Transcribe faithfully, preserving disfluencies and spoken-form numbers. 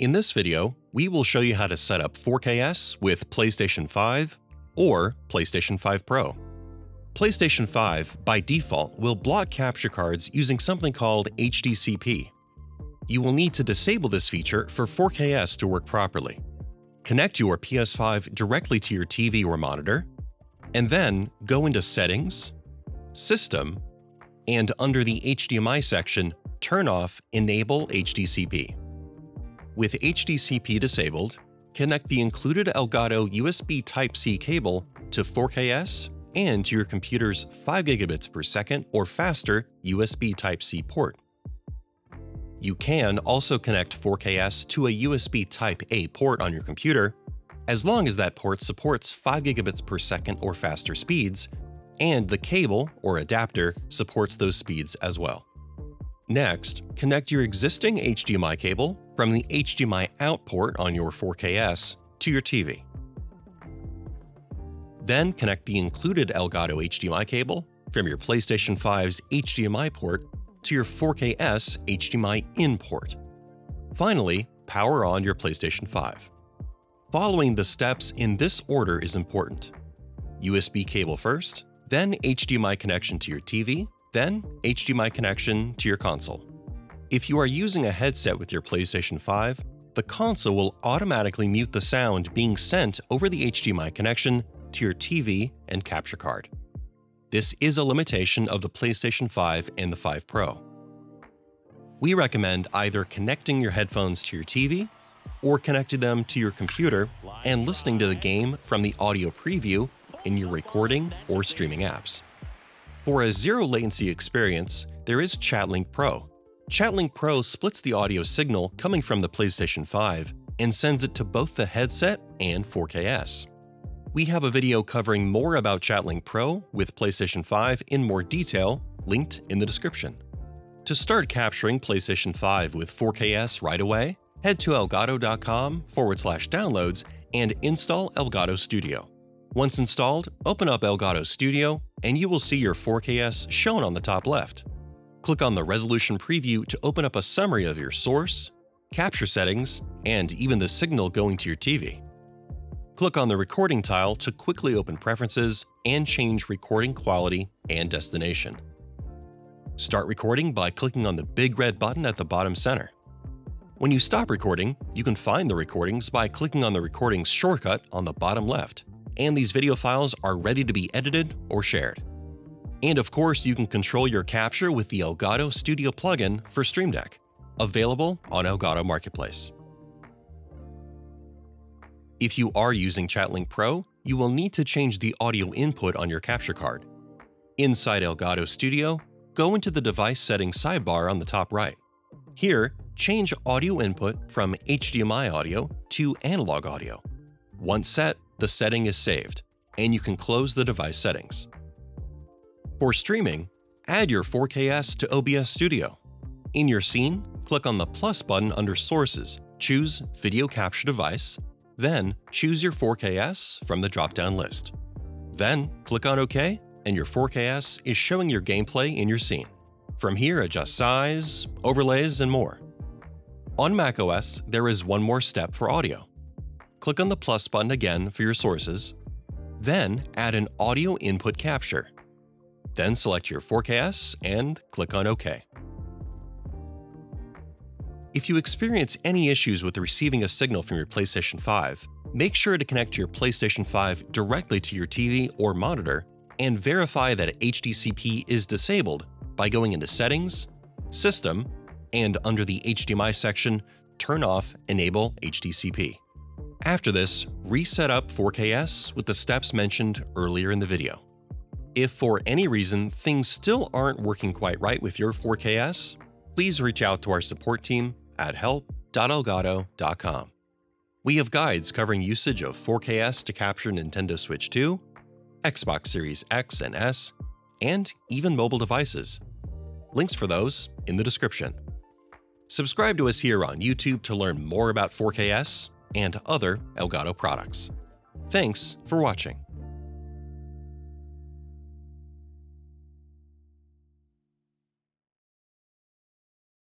In this video, we will show you how to set up four K S with PlayStation five or PlayStation five Pro. PlayStation five, by default, will block capture cards using something called H D C P. You will need to disable this feature for four K S to work properly. Connect your P S five directly to your T V or monitor, and then go into Settings, System, and under the H D M I section, turn off Enable H D C P. With H D C P disabled, connect the included Elgato U S B Type-C cable to four K S and to your computer's five gigabits per second or faster U S B Type-C port. You can also connect four K S to a U S B Type-A port on your computer, as long as that port supports five gigabits per second or faster speeds, and the cable or adapter supports those speeds as well. Next, connect your existing H D M I cable from the H D M I out port on your four K S to your T V. Then connect the included Elgato H D M I cable from your PlayStation five's H D M I port to your four K S H D M I in port. Finally, power on your PlayStation five. Following the steps in this order is important. U S B cable first, then H D M I connection to your T V, then H D M I connection to your console. If you are using a headset with your PlayStation five, the console will automatically mute the sound being sent over the H D M I connection to your T V and capture card. This is a limitation of the PlayStation five and the five Pro. We recommend either connecting your headphones to your T V or connecting them to your computer and listening to the game from the audio preview in your recording or streaming apps. For a zero latency experience, there is ChatLink Pro. ChatLink Pro splits the audio signal coming from the PlayStation five and sends it to both the headset and four K S. We have a video covering more about ChatLink Pro with PlayStation five in more detail, linked in the description. To start capturing PlayStation five with four K S right away, head to elgato.com forward slash downloads and install Elgato Studio. Once installed, open up Elgato Studio and you will see your four K S shown on the top left. Click on the resolution preview to open up a summary of your source, capture settings, and even the signal going to your T V. Click on the recording tile to quickly open preferences and change recording quality and destination. Start recording by clicking on the big red button at the bottom center. When you stop recording, you can find the recordings by clicking on the recordings shortcut on the bottom left, and these video files are ready to be edited or shared. And of course, you can control your capture with the Elgato Studio plugin for Stream Deck, available on Elgato Marketplace. If you are using ChatLink Pro, you will need to change the audio input on your capture card. Inside Elgato Studio, go into the device settings sidebar on the top right. Here, change audio input from H D M I audio to analog audio. Once set, the setting is saved, and you can close the device settings. For streaming, add your four K S to O B S Studio. In your scene, click on the plus button under Sources, choose Video Capture Device, then choose your four K S from the drop-down list. Then click on OK, and your four K S is showing your gameplay in your scene. From here, adjust size, overlays, and more. On macOS, there is one more step for audio. Click on the plus button again for your sources, then add an audio input capture. Then select your four K S and click on OK. If you experience any issues with receiving a signal from your PlayStation five, make sure to connect your PlayStation five directly to your T V or monitor and verify that H D C P is disabled by going into Settings, System, and under the H D M I section, turn off Enable H D C P. After this, reset up four K S with the steps mentioned earlier in the video. If for any reason things still aren't working quite right with your four K S, please reach out to our support team at help dot elgato dot com. We have guides covering usage of four K S to capture Nintendo Switch two, Xbox Series X and S, and even mobile devices. Links for those in the description. Subscribe to us here on YouTube to learn more about four K S and other Elgato products. Thanks for watching.